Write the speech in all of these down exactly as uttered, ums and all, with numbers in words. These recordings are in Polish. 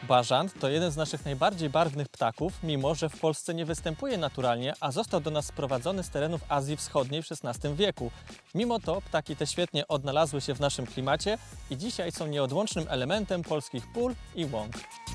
Bażant to jeden z naszych najbardziej barwnych ptaków, mimo że w Polsce nie występuje naturalnie, a został do nas sprowadzony z terenów Azji Wschodniej w szesnastym wieku. Mimo to ptaki te świetnie odnalazły się w naszym klimacie i dzisiaj są nieodłącznym elementem polskich pól i łąk.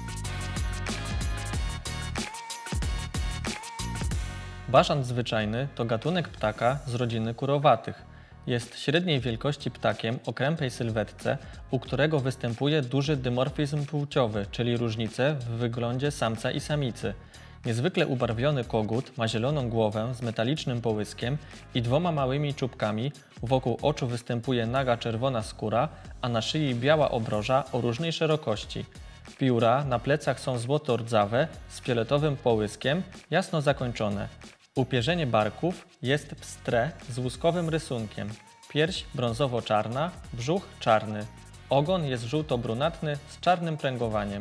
Bażant zwyczajny to gatunek ptaka z rodziny kurowatych. Jest średniej wielkości ptakiem o krępej sylwetce, u którego występuje duży dymorfizm płciowy, czyli różnice w wyglądzie samca i samicy. Niezwykle ubarwiony kogut ma zieloną głowę z metalicznym połyskiem i dwoma małymi czubkami, wokół oczu występuje naga czerwona skóra, a na szyi biała obroża o różnej szerokości. Pióra na plecach są złoto-rdzawe z fioletowym połyskiem, jasno zakończone. Upierzenie barków jest pstre z łuskowym rysunkiem, pierś brązowo-czarna, brzuch czarny, ogon jest żółto-brunatny z czarnym pręgowaniem.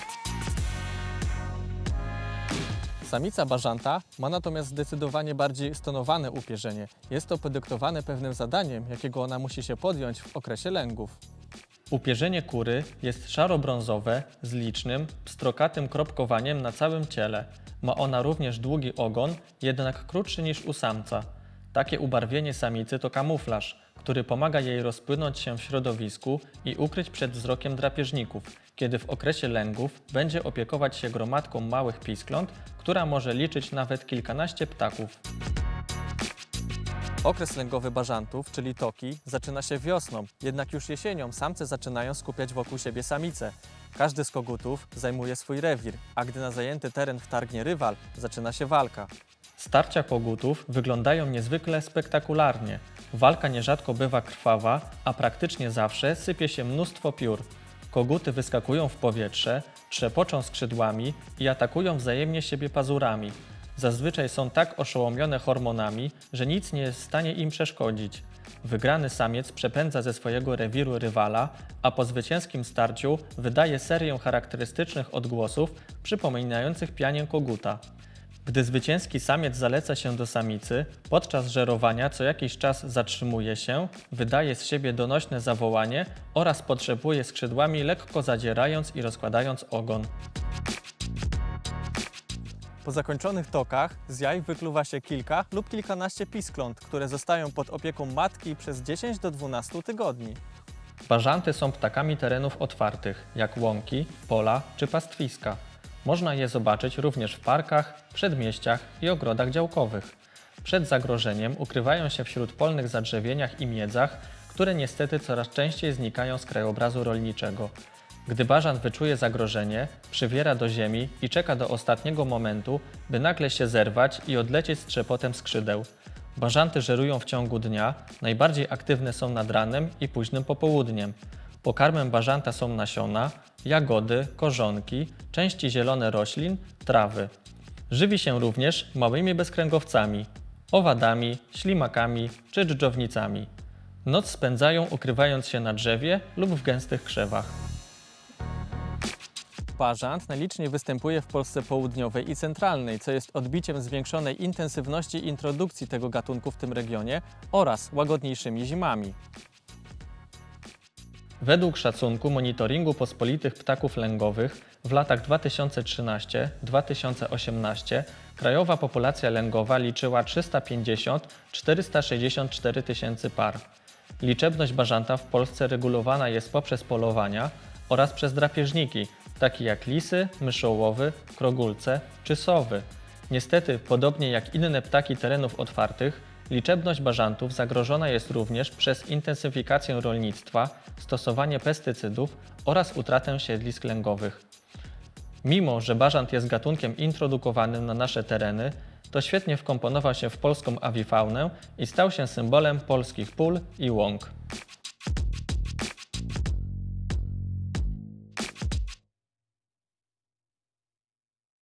Samica bażanta ma natomiast zdecydowanie bardziej stonowane upierzenie. Jest to podyktowane pewnym zadaniem, jakiego ona musi się podjąć w okresie lęgów. Upierzenie kury jest szaro-brązowe z licznym, pstrokatym kropkowaniem na całym ciele. Ma ona również długi ogon, jednak krótszy niż u samca. Takie ubarwienie samicy to kamuflaż, który pomaga jej rozpłynąć się w środowisku i ukryć przed wzrokiem drapieżników, kiedy w okresie lęgów będzie opiekować się gromadką małych piskląt, która może liczyć nawet kilkanaście ptaków. Okres lęgowy bażantów, czyli toki, zaczyna się wiosną, jednak już jesienią samce zaczynają skupiać wokół siebie samice. Każdy z kogutów zajmuje swój rewir, a gdy na zajęty teren wtargnie rywal, zaczyna się walka. Starcia kogutów wyglądają niezwykle spektakularnie. Walka nierzadko bywa krwawa, a praktycznie zawsze sypie się mnóstwo piór. Koguty wyskakują w powietrze, trzepoczą skrzydłami i atakują wzajemnie siebie pazurami. Zazwyczaj są tak oszołomione hormonami, że nic nie jest w stanie im przeszkodzić. Wygrany samiec przepędza ze swojego rewiru rywala, a po zwycięskim starciu wydaje serię charakterystycznych odgłosów przypominających pianie koguta. Gdy zwycięski samiec zaleca się do samicy, podczas żerowania co jakiś czas zatrzymuje się, wydaje z siebie donośne zawołanie oraz potrzepuje skrzydłami, lekko zadzierając i rozkładając ogon. Po zakończonych tokach z jaj wykluwa się kilka lub kilkanaście piskląt, które zostają pod opieką matki przez dziesięć do dwunastu tygodni. Bażanty są ptakami terenów otwartych, jak łąki, pola czy pastwiska. Można je zobaczyć również w parkach, przedmieściach i ogrodach działkowych. Przed zagrożeniem ukrywają się wśród polnych zadrzewieniach i miedzach, które niestety coraz częściej znikają z krajobrazu rolniczego. Gdy bażant wyczuje zagrożenie, przywiera do ziemi i czeka do ostatniego momentu, by nagle się zerwać i odlecieć z trzepotem skrzydeł. Bażanty żerują w ciągu dnia, najbardziej aktywne są nad ranem i późnym popołudniem. Pokarmem bażanta są nasiona, jagody, korzonki, części zielone roślin, trawy. Żywi się również małymi bezkręgowcami, owadami, ślimakami czy dżdżownicami. Noc spędzają ukrywając się na drzewie lub w gęstych krzewach. Bażant najliczniej występuje w Polsce południowej i centralnej, co jest odbiciem zwiększonej intensywności introdukcji tego gatunku w tym regionie oraz łagodniejszymi zimami. Według szacunku Monitoringu Pospolitych Ptaków Lęgowych w latach dwa tysiące trzynastym do dwa tysiące osiemnastego krajowa populacja lęgowa liczyła trzysta pięćdziesiąt do czterystu sześćdziesięciu czterech tysięcy par. Liczebność bażanta w Polsce regulowana jest poprzez polowania oraz przez drapieżniki, takie jak lisy, myszołowy, krogulce czy sowy. Niestety, podobnie jak inne ptaki terenów otwartych, liczebność bażantów zagrożona jest również przez intensyfikację rolnictwa, stosowanie pestycydów oraz utratę siedlisk lęgowych. Mimo że bażant jest gatunkiem introdukowanym na nasze tereny, to świetnie wkomponował się w polską awifaunę i stał się symbolem polskich pól i łąk.